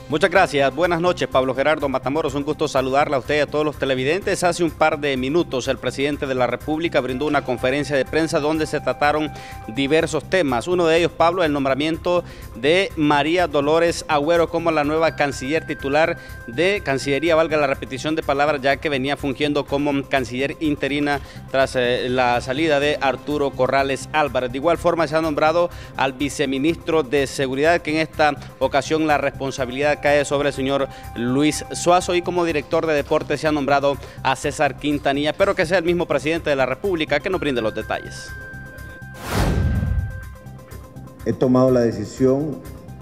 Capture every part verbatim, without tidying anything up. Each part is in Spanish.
Muchas gracias. Buenas noches, Pablo Gerardo Matamoros. Un gusto saludarla a usted y a todos los televidentes. Hace un par de minutos el presidente de la República brindó una conferencia de prensa donde se trataron diversos temas. Uno de ellos, Pablo, el nombramiento de María Dolores Agüero como la nueva canciller titular de Cancillería, valga la repetición de palabras, ya que venía fungiendo como canciller interina tras eh, la salida de Arturo Corrales Álvarez. De igual forma se ha nombrado al viceministro de Seguridad, que en esta ocasión la responsabilidad cae sobre el señor Luis Suazo, y como director de deportes se ha nombrado a César Quintanilla, pero que sea el mismo presidente de la República que nos brinde los detalles. He tomado la decisión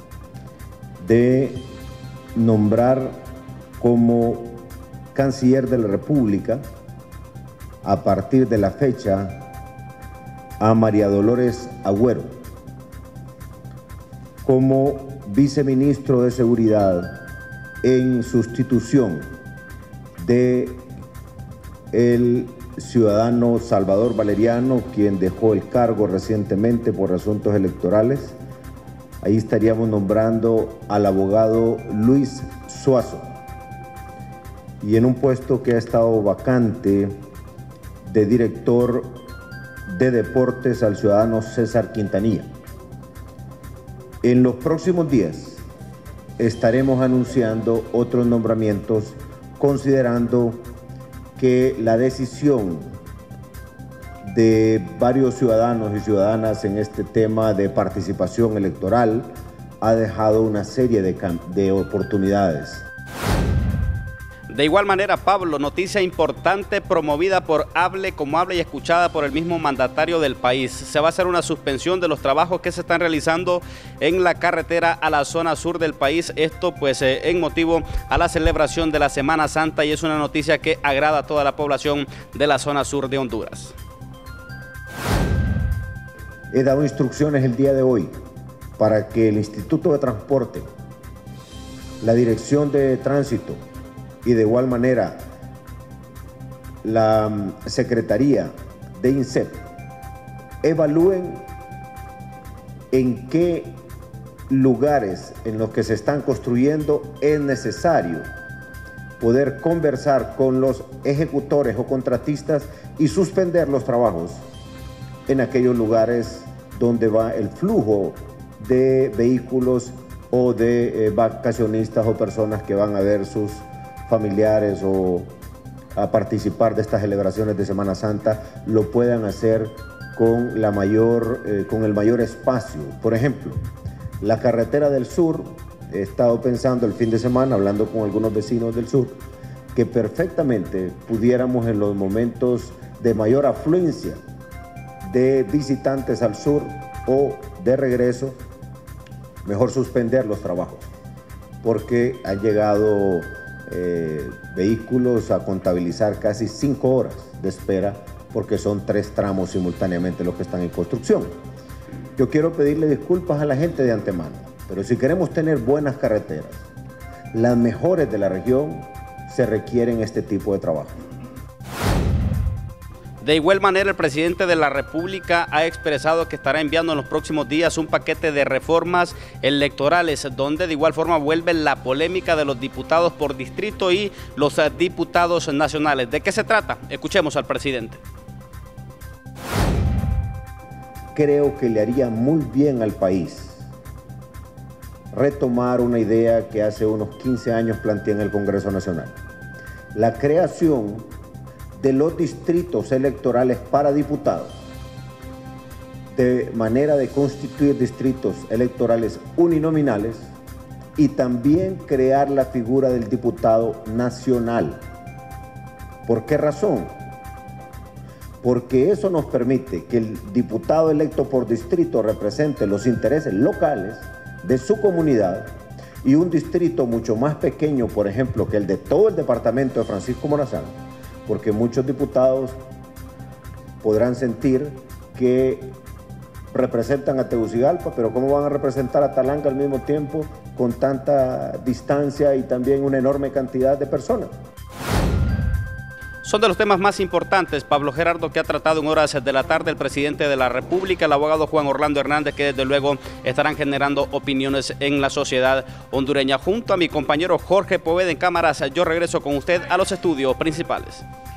de nombrar como canciller de la República a partir de la fecha a María Dolores Agüero como viceministro de Seguridad en sustitución de el ciudadano Salvador Valeriano, quien dejó el cargo recientemente por asuntos electorales. Ahí estaríamos nombrando al abogado Luis Suazo. Y en un puesto que ha estado vacante de director de deportes al ciudadano César Quintanilla. En los próximos días estaremos anunciando otros nombramientos, considerando que la decisión de varios ciudadanos y ciudadanas en este tema de participación electoral ha dejado una serie de, de oportunidades. De igual manera, Pablo, noticia importante promovida por Hable como Hable y escuchada por el mismo mandatario del país. Se va a hacer una suspensión de los trabajos que se están realizando en la carretera a la zona sur del país. Esto pues eh, en motivo a la celebración de la Semana Santa, y es una noticia que agrada a toda la población de la zona sur de Honduras. He dado instrucciones el día de hoy para que el Instituto de Transporte, la Dirección de Tránsito y de igual manera la Secretaría de INSEP evalúen en qué lugares en los que se están construyendo es necesario poder conversar con los ejecutores o contratistas y suspender los trabajos en aquellos lugares donde va el flujo de vehículos o de eh, vacacionistas o personas que van a ver sus familiares o a participar de estas celebraciones de Semana Santa, lo puedan hacer con, la mayor, eh, con el mayor espacio. Por ejemplo, la carretera del sur, he estado pensando el fin de semana, hablando con algunos vecinos del sur, que perfectamente pudiéramos en los momentos de mayor afluencia de visitantes al sur o de regreso, mejor suspender los trabajos, porque han llegado Eh, vehículos a contabilizar casi cinco horas de espera, porque son tres tramos simultáneamente los que están en construcción. Yo quiero pedirle disculpas a la gente de antemano, pero si queremos tener buenas carreteras, las mejores de la región, se requieren este tipo de trabajo. De igual manera, el presidente de la República ha expresado que estará enviando en los próximos días un paquete de reformas electorales, donde de igual forma vuelve la polémica de los diputados por distrito y los diputados nacionales. ¿De qué se trata? Escuchemos al presidente. Creo que le haría muy bien al país retomar una idea que hace unos quince años planteé en el Congreso Nacional. La creación de los distritos electorales para diputados, de manera de constituir distritos electorales uninominales y también crear la figura del diputado nacional. ¿Por qué razón? Porque eso nos permite que el diputado electo por distrito represente los intereses locales de su comunidad, y un distrito mucho más pequeño, por ejemplo, que el de todo el departamento de Francisco Morazán, porque muchos diputados podrán sentir que representan a Tegucigalpa, pero ¿cómo van a representar a Talanga al mismo tiempo con tanta distancia y también una enorme cantidad de personas? Son de los temas más importantes, Pablo Gerardo, que ha tratado en horas de la tarde el presidente de la República, el abogado Juan Orlando Hernández, que desde luego estarán generando opiniones en la sociedad hondureña. Junto a mi compañero Jorge Poveda en cámaras, yo regreso con usted a los estudios principales.